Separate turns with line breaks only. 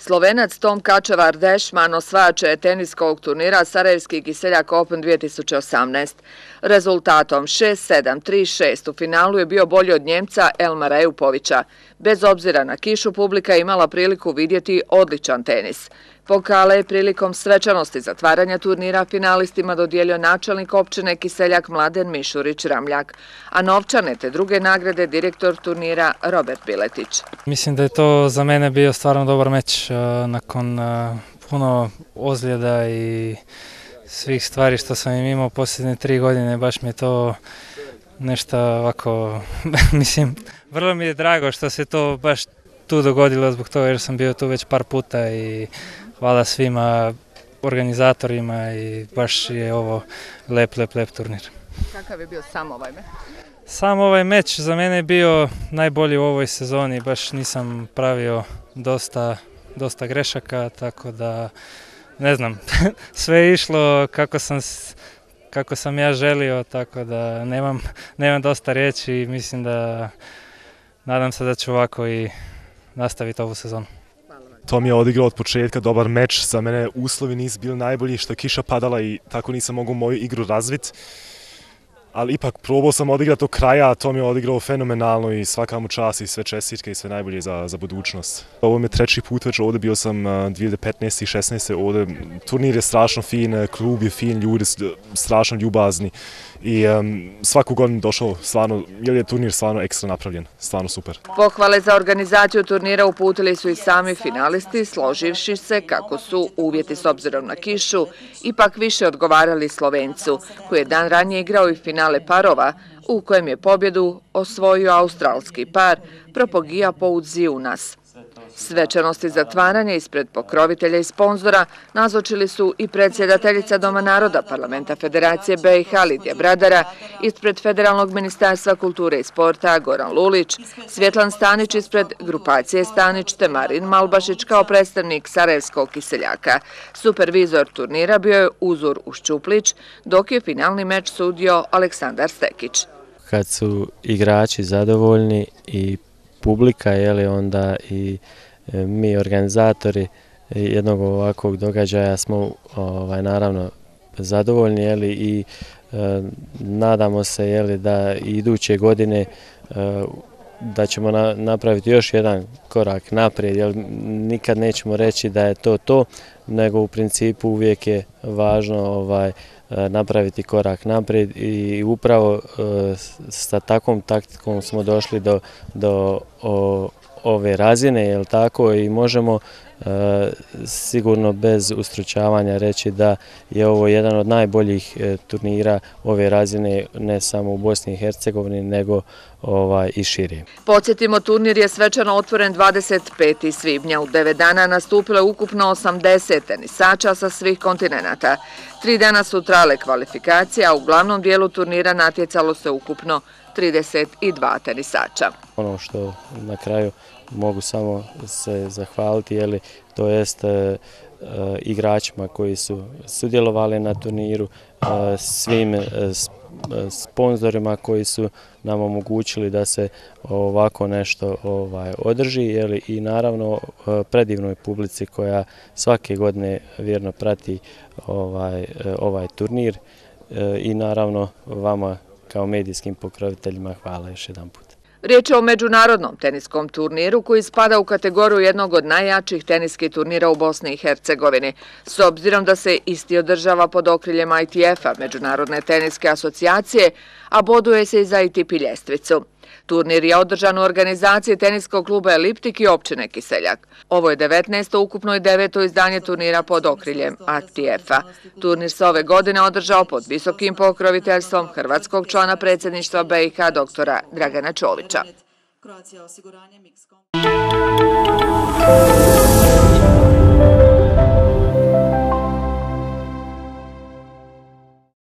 Slovenac Tom Kačavar Dešman osvajač je teniskog turnira Sarajevski Kiseljak Open 2018. Rezultatom 6-7, 3-6 u finalu je bio bolji od Njemca Elmara Eupovića. Bez obzira na kišu, publika je imala priliku vidjeti odličan tenis. Pokale je prilikom svečanosti zatvaranja turnira finalistima dodijelio načelnik općine Kiseljak Mladen Mišurić-Ramljak, a novčane te druge nagrade direktor turnira Robert Biletić.
Mislim da je to za mene bio stvarno dobar meč nakon puno ozljeda i svih stvari što sam imao posljednje 3 godine. Baš mi je to nešto ovako, mislim, vrlo mi je drago što se to baš tu dogodilo zbog toga jer sam bio tu već par puta i hvala svima organizatorima i baš je ovo lep turnir.
Kakav je bio sam ovaj meč?
Sam ovaj meč za mene je bio najbolji u ovoj sezoni, baš nisam pravio dosta grešaka, tako da ne znam, sve je išlo kako sam ja želio, tako da nemam dosta riječi i mislim da nadam se da ću ovako i nastaviti ovu sezonu.
Tom je odigrao od početka dobar meč, za mene uslovi nisu bili najbolji, što je kiša padala i tako nisam mogao moju igru razviti. Ali ipak probao sam odigrati do kraja, a Tom je odigrao fenomenalno i svaka mu čast i sve čestitke i sve najbolje za budućnost. Ovo mi je 3. put već ovdje, bio sam 2015. i 2016. ovdje. Turnir je strašno fin, klub je fin, ljudi strašno ljubazni i svaku godinu došao stvarno, jer je turnir stvarno ekstra napravljen, stvarno super.
Pohvale za organizaciju turnira uputili su i sami finalisti, složivši se kako su uvjeti s obzirom na kišu ipak više odgovarali Slovencu, koji je dan ranije igrao i finale parova, u kojem je pobjedu osvojio australski par Propogija Poudziunas. Svečanosti zatvaranja ispred pokrovitelja i sponzora nazočili su i predsjedateljica Doma naroda Parlamenta Federacije BiH Lidija Bradara, ispred Federalnog ministarstva kulture i sporta Goran Lulić, Svjetlan Stanić ispred grupacije Stanić te Marin Malbašić kao predstavnik Sarajevskog Kiseljaka. Supervizor turnira bio je Uzur Ušćuplić, dok je finalni meč sudio Aleksandar Stekić.
Kad su igrači zadovoljni i publika, onda i mi organizatori jednog ovakvog događaja smo naravno zadovoljni i nadamo se da iduće godine da ćemo napraviti još jedan korak naprijed. Nikad nećemo reći da je to, nego u principu uvijek je važno napraviti korak naprijed i upravo sa takvom taktikom smo došli do ove razine, i možemo sigurno bez ustručavanja reći da je ovo jedan od najboljih turnira ove razine ne samo u Bosni i Hercegovini nego i šire.
Podsjetimo, turnir je svečano otvoren 25. svibnja. U 9 dana nastupilo je ukupno 80 tenisača sa svih kontinenata. 3 dana su trajale kvalifikacije, a u glavnom dijelu turnira natjecalo se ukupno 32 tenisača.
Ono što na kraju mogu samo se zahvaliti, to jest igračima koji su sudjelovali na turniru, svim sponzorima koji su nam omogućili da se ovako nešto održi i naravno predivnoj publici koja svake godine vjerno prati ovaj turnir i naravno vama kao medijskim pokroviteljima hvala još jedan put.
Riječ je o međunarodnom teniskom turniru koji spada u kategoriju jednog od najjačih teniskih turnira u Bosni i Hercegovini, s obzirom da se isti održava pod okriljem ITF-a, Međunarodne teniske asocijacije, a boduje se i za ATP ljestvicu. Turnir je održan u organizaciji teniskog kluba Eliptik i općine Kiseljak. Ovo je 19. ukupno i 9. izdanje turnira pod okriljem ITF-a. Turnir se ove godine održao pod visokim pokroviteljstvom hrvatskog člana predsjedništva BiH doktora Dragana Čovića.